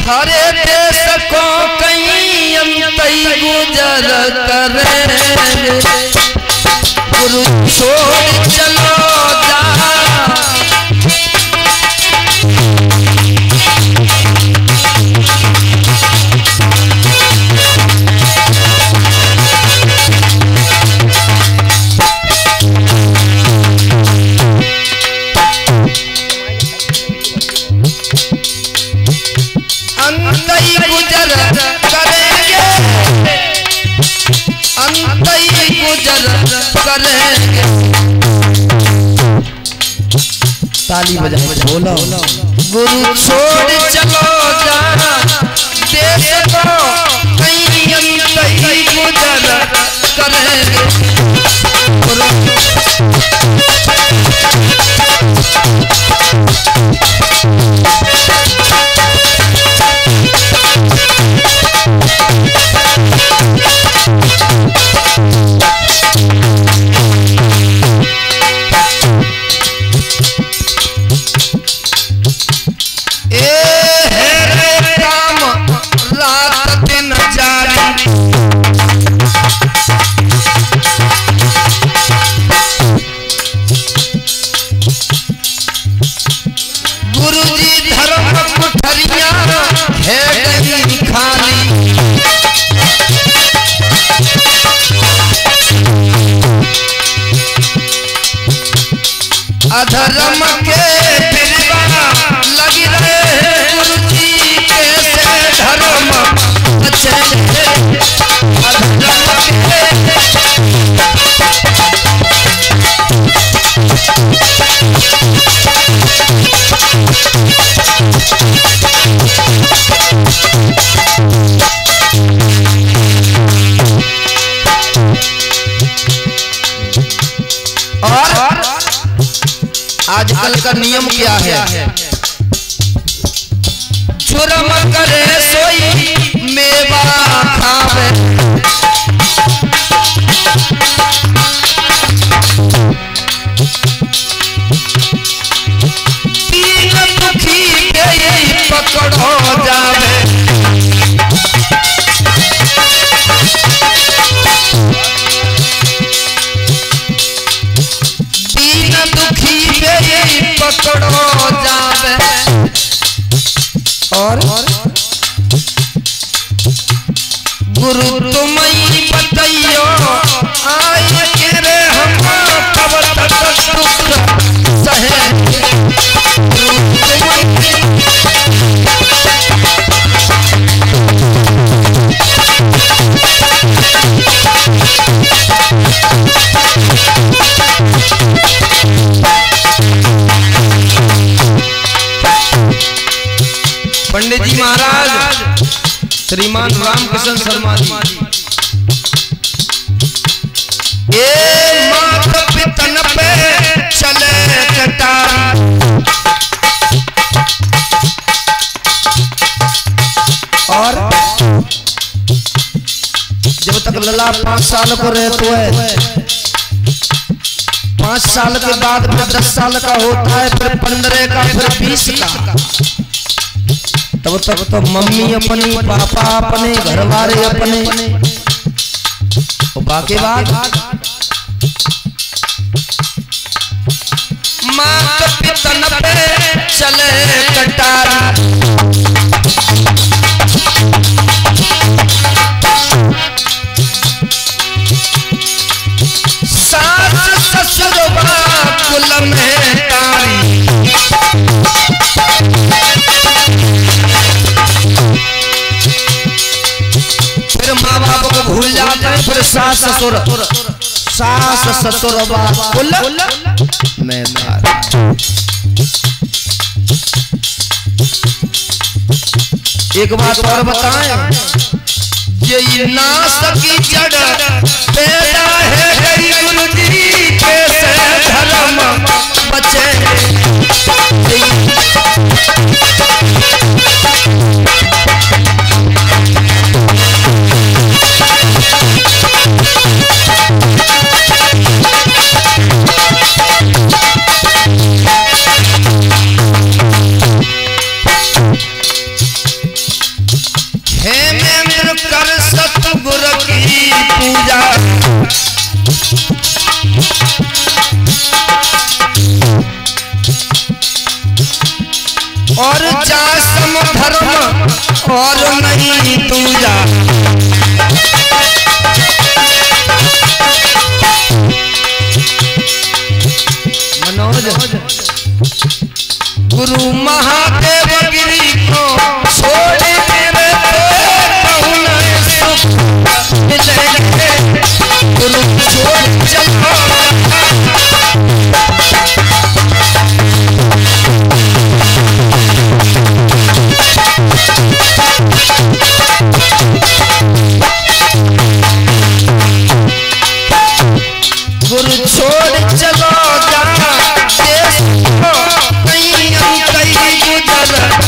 हरे देश को कहीं अंतई गुजर करे गुरु छोड़ चलो जा अंतई गुजर करेंगे अंतई गुजर करेंगे। ताली बजाओ बोलो गुरु छोड़ चलो जाना देश को कहीं अंतई गुजर करेंगे अधर्म के बिरबा लगी रहे गुरु जी कैसे धर्म बचे अधर्म और आजकल का नियम क्या है जुर्म करे सोई मेवा खावे तीन दुखी पे पकड़ो जावे पकड़ो जावे और गुरु तुम ही बताइयो आए के रे हम कब तक दुख सहे पंडित जी महाराज श्रीमान रामकृष्ण शर्मा जी मात पितन पे चले कटारी और जब तक लला 5 साल को रहते है 5 साल के बाद फिर 10 साल का होता है फिर 15 का फिर 20 का तब तक तो मम्मी अपनी पापा अपने घर वाले अपने बाकी बात मात पितन पे चले कटारी सास ससुर कुल में तारी फिर माँ बाप को भूल जाते हैं फिर सास ससुर कुल में एक बात और बताएं ये नाश की जड़ पैदा है गई गुरु जी कैसे धर्म बचे और जा सम धर्म और नहीं तू जा। मनोज गुरु महादेव गिरी को छोड़ मेरे कहूँ सुख मिलेंगे, गुरु छोड़ चलो। गुरु छोड़ चलो जा, देश को कहीं कहीं गुजर